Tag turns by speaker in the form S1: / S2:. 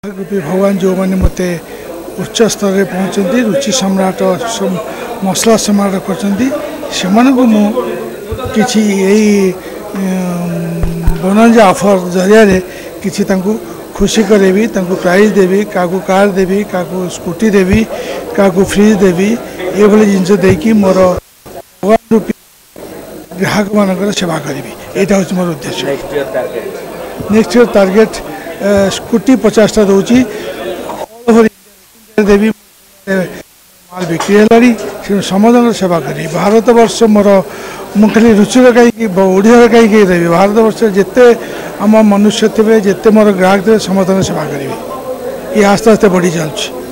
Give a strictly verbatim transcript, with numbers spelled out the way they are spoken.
S1: रूपी भगवान जो मैंने मत उच्च स्तर में पहुँचती रुचि सम्राट मसला सम्राट कर कि बोनांजा ऑफर जरिया किसी खुशी करेबी प्राइज देवी क्या कार देवी क्या स्कूटी देवी क्या फ्रिज देवी ये भली जिनस देकी मोर भगवान रूपी ग्राहक मान सेवा करी यहाँ हूँ मोर उद्देश्य। नेक्स्ट ईयर टार्गेट स्कूटी पचासटा दूची देवी माल बिक्री है समस्त सेवा करी भारत वर्ष मोर मु खाली रुचिर कहीं ओडिया कहीं देवी भारत वर्ष जिते आम मनुष्य थे जिते मोर ग्राहक थे समस्त सेवा करी ये आस्ते आस्ते बढ़ी चलुची।